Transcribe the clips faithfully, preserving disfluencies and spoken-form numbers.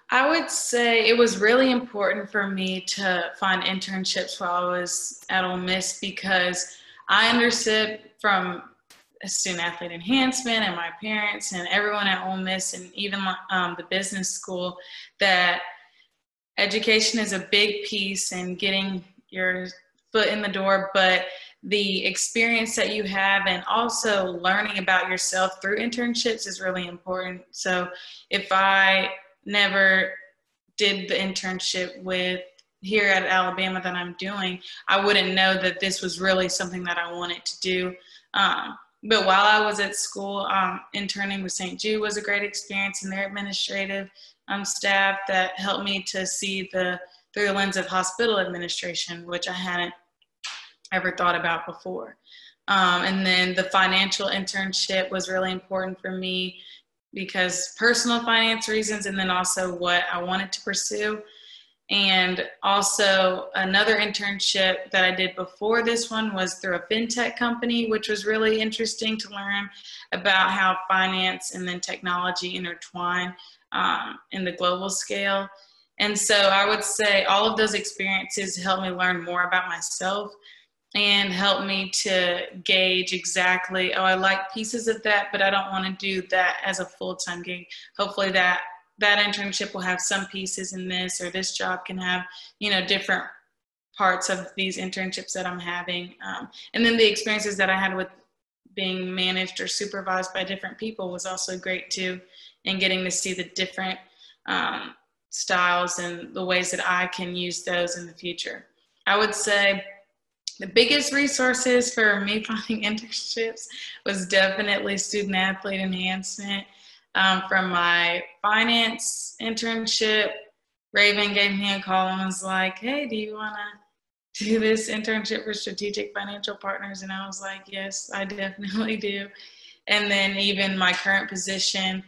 I would say it was really important for me to find internships while I was at Ole Miss because I understood from student athlete enhancement and my parents and everyone at Ole Miss and even um, the business school that education is a big piece in getting your foot in the door, but the experience that you have and also learning about yourself through internships is really important. So if I never did the internship with here at Alabama that I'm doing, I wouldn't know that this was really something that I wanted to do. Um, but while I was at school, um, interning with Saint Jude was a great experience, and their administrative um, staff that helped me to see the through the lens of hospital administration, which I hadn't ever thought about before. Um, and then the financial internship was really important for me because personal finance reasons, and then also what I wanted to pursue. And also another internship that I did before this one was through a fintech company, which was really interesting to learn about how finance and then technology intertwine um, in the global scale. And so I would say all of those experiences helped me learn more about myself and help me to gauge exactly, oh, I like pieces of that, but I don't want to do that as a full-time gig. Hopefully that that internship will have some pieces in this, or this job can have, you know, different parts of these internships that I'm having. Um, and then the experiences that I had with being managed or supervised by different people was also great too, and getting to see the different um, styles and the ways that I can use those in the future. I would say the biggest resources for me finding internships was definitely student athlete enhancement. Um, from my finance internship, Raven gave me a call and was like, hey, do you want to do this internship for Strategic Financial Partners? And I was like, yes, I definitely do. And then even my current position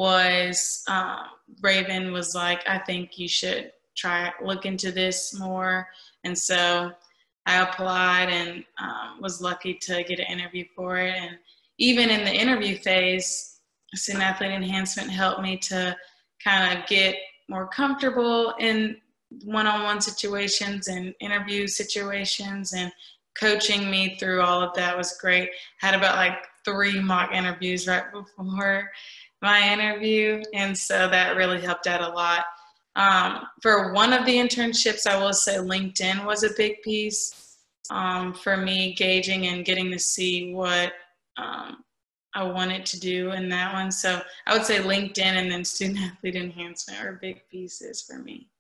was, uh, Raven was like, I think you should try look into this more. And so I applied and um, was lucky to get an interview for it. And even in the interview phase, student athlete enhancement helped me to kind of get more comfortable in one-on-one situations and interview situations, and coaching me through all of that was great. Had about like three mock interviews right before my interview, and so that really helped out a lot. Um, for one of the internships, I will say LinkedIn was a big piece um, for me, gauging and getting to see what um, I wanted to do in that one. So I would say LinkedIn and then student athlete enhancement are big pieces for me.